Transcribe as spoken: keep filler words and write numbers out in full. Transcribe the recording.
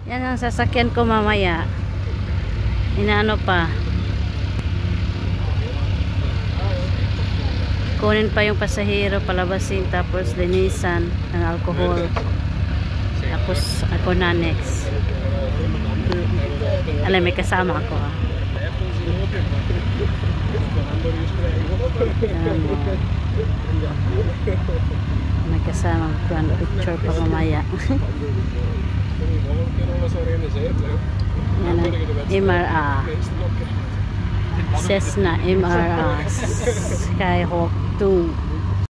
Yan ang sasakyan ko mamaya. Inaano pa. Kunin pa yung pasahero, palabasin, tapos linisan ng alcohol. Tapos ako na next. Alam, may kasama ako ha. Alam mo. May kasama ko. Picture pa mamaya. Yan ang M R A. Cessna M R A Skyhawk two.